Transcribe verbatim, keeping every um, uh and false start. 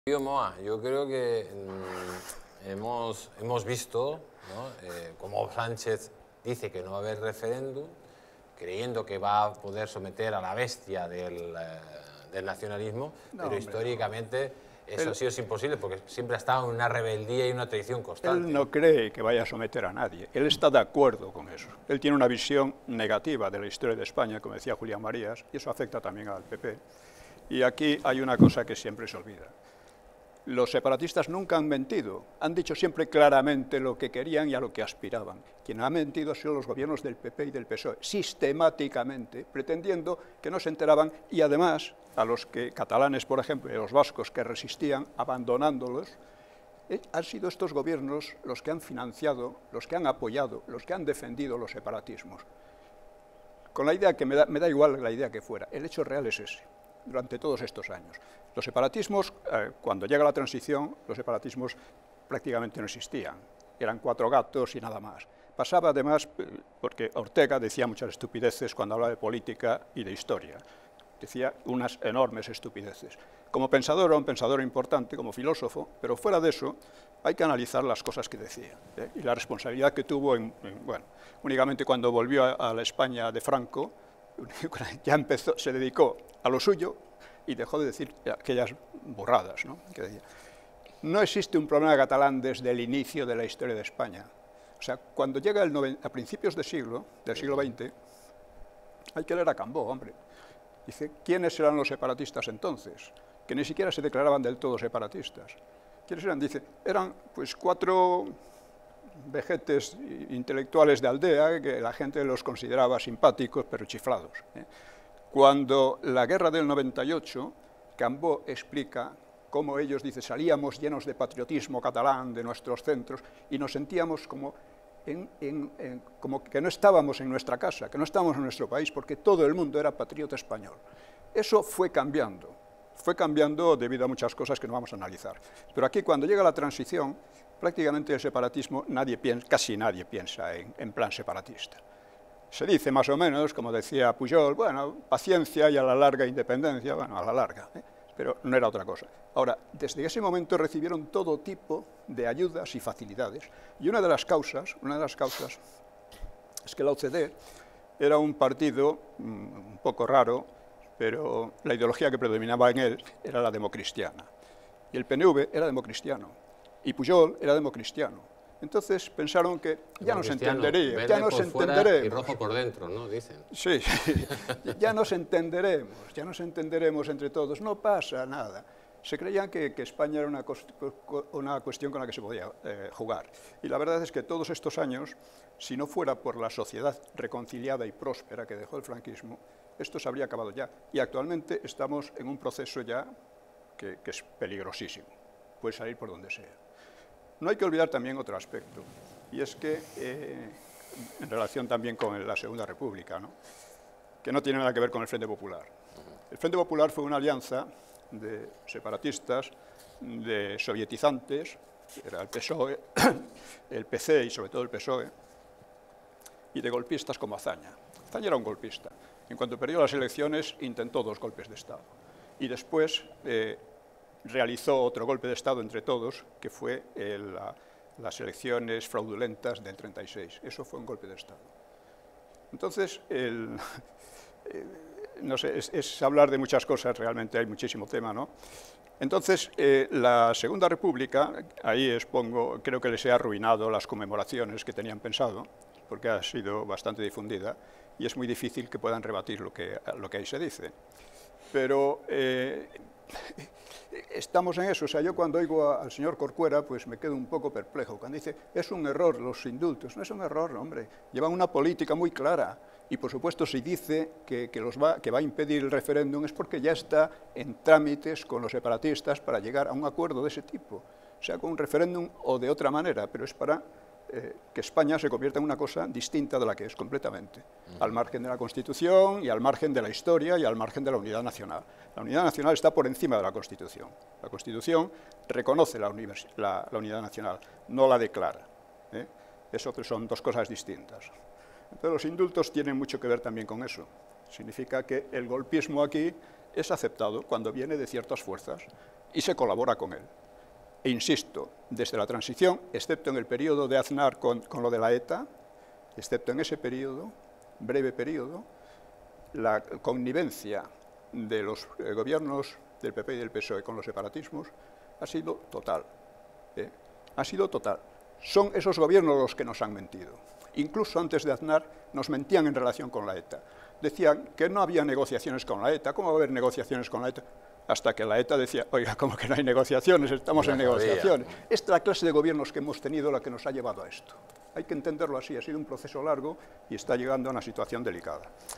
Yo, Moa, yo creo que mm, hemos, hemos visto, ¿no? eh, como Sánchez dice que no va a haber referéndum, creyendo que va a poder someter a la bestia del, eh, del nacionalismo, No, pero hombre, históricamente no. eso Él, ha sido imposible, porque siempre ha estado en una rebeldía y una traición constante. Él no cree que vaya a someter a nadie, él está de acuerdo con eso. Él tiene una visión negativa de la historia de España, como decía Julián Marías, y eso afecta también al P P. Y aquí hay una cosa que siempre se olvida. Los separatistas nunca han mentido, han dicho siempre claramente lo que querían y a lo que aspiraban. Quien ha mentido han sido los gobiernos del P P y del P S O E, sistemáticamente, pretendiendo que no se enteraban, y además a los que, catalanes por ejemplo, y a los vascos que resistían, abandonándolos, eh, han sido estos gobiernos los que han financiado, los que han apoyado, los que han defendido los separatismos. Con la idea que me da, me da igual la idea que fuera, el hecho real es ese, durante todos estos años. Los separatismos, eh, cuando llega la transición, los separatismos prácticamente no existían. Eran cuatro gatos y nada más. Pasaba además, porque Ortega decía muchas estupideces cuando hablaba de política y de historia. Decía unas enormes estupideces. Como pensador era un pensador importante, como filósofo, pero fuera de eso hay que analizar las cosas que decía, ¿eh? Y la responsabilidad que tuvo, en, en, bueno, únicamente cuando volvió a, a la España de Franco, ya empezó, se dedicó a lo suyo y dejó de decir aquellas burradas, ¿no? Que decía. No existe un problema catalán desde el inicio de la historia de España. O sea, cuando llega el a principios de siglo, del siglo veinte, hay que leer a Cambó, hombre. Dice, ¿quiénes eran los separatistas entonces? Que ni siquiera se declaraban del todo separatistas. ¿Quiénes eran? Dice, eran pues cuatro vejetes intelectuales de aldea que la gente los consideraba simpáticos pero chiflados, ¿eh? Cuando la guerra del noventa y ocho, Cambó explica cómo ellos, dice, salíamos llenos de patriotismo catalán de nuestros centros y nos sentíamos como, en, en, en, como que no estábamos en nuestra casa, que no estábamos en nuestro país, porque todo el mundo era patriota español. Eso fue cambiando, fue cambiando debido a muchas cosas que no vamos a analizar. Pero aquí, cuando llega la transición, prácticamente el separatismo, nadie piensa, casi nadie piensa en, en plan separatista. Se dice más o menos, como decía Pujol, bueno, paciencia y a la larga independencia, bueno, a la larga, ¿eh? Pero no era otra cosa. Ahora, desde ese momento recibieron todo tipo de ayudas y facilidades. Y una de las causas, una de las causas es que la O C D era un partido mmm, un poco raro, pero la ideología que predominaba en él era la democristiana. Y el P N V era democristiano. Y Pujol era democristiano. Entonces pensaron que ya nos entenderíamos, ya nos entenderemos. Y rojo por dentro, ¿no? Dicen. Sí, ya nos entenderemos, ya nos entenderemos entre todos, no pasa nada. Se creían que, que España era una, una cuestión con la que se podía eh, jugar. Y la verdad es que todos estos años, si no fuera por la sociedad reconciliada y próspera que dejó el franquismo, esto se habría acabado ya. Y actualmente estamos en un proceso ya que, que es peligrosísimo, puede salir por donde sea. No hay que olvidar también otro aspecto, y es que, eh, en relación también con la Segunda República, ¿no? Que no tiene nada que ver con el Frente Popular. El Frente Popular fue una alianza de separatistas, de sovietizantes, era el P S O E, el P C y sobre todo el P S O E, y de golpistas como Azaña. Azaña era un golpista. En cuanto perdió las elecciones, intentó dos golpes de Estado. Y después eh, realizó otro golpe de Estado entre todos, que fue eh, la, las elecciones fraudulentas del treinta y seis. Eso fue un golpe de Estado. Entonces, el, eh, no sé, es, es hablar de muchas cosas, realmente hay muchísimo tema, ¿no? Entonces, eh, la Segunda República, ahí expongo, creo que les he arruinado las conmemoraciones que tenían pensado, porque ha sido bastante difundida, y es muy difícil que puedan rebatir lo que, lo que ahí se dice. Pero eh, estamos en eso. O sea, yo cuando oigo a, al señor Corcuera, pues me quedo un poco perplejo. Cuando dice, es un error los indultos. No es un error, hombre. Llevan una política muy clara. Y, por supuesto, si dice que, que, los va, que va a impedir el referéndum es porque ya está en trámites con los separatistas para llegar a un acuerdo de ese tipo. Sea con un referéndum o de otra manera, pero es para eh, que España se convierta en una cosa distinta de la que es completamente, uh-huh. Al margen de la Constitución y al margen de la historia y al margen de la unidad nacional. La unidad nacional está por encima de la Constitución. La Constitución reconoce la, la, la unidad nacional, no la declara, ¿eh? Eso son dos cosas distintas. Entonces los indultos tienen mucho que ver también con eso. Significa que el golpismo aquí es aceptado cuando viene de ciertas fuerzas. y se colabora con él. E insisto, desde la transición, excepto en el periodo de Aznar con, con lo de la ETA, excepto en ese periodo, breve periodo, la connivencia de los eh, gobiernos del P P y del P S O E con los separatismos ha sido total. ¿eh? Ha sido total. Son esos gobiernos los que nos han mentido. Incluso antes de Aznar nos mentían en relación con la ETA. Decían que no había negociaciones con la ETA. ¿Cómo va a haber negociaciones con la ETA? Hasta que la ETA decía, oiga, ¿cómo que no hay negociaciones? Estamos en negociaciones. Esta es la clase de gobiernos que hemos tenido la que nos ha llevado a esto. Hay que entenderlo así, ha sido un proceso largo y está llegando a una situación delicada.